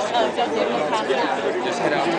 交接跟他们俩。 Just head out.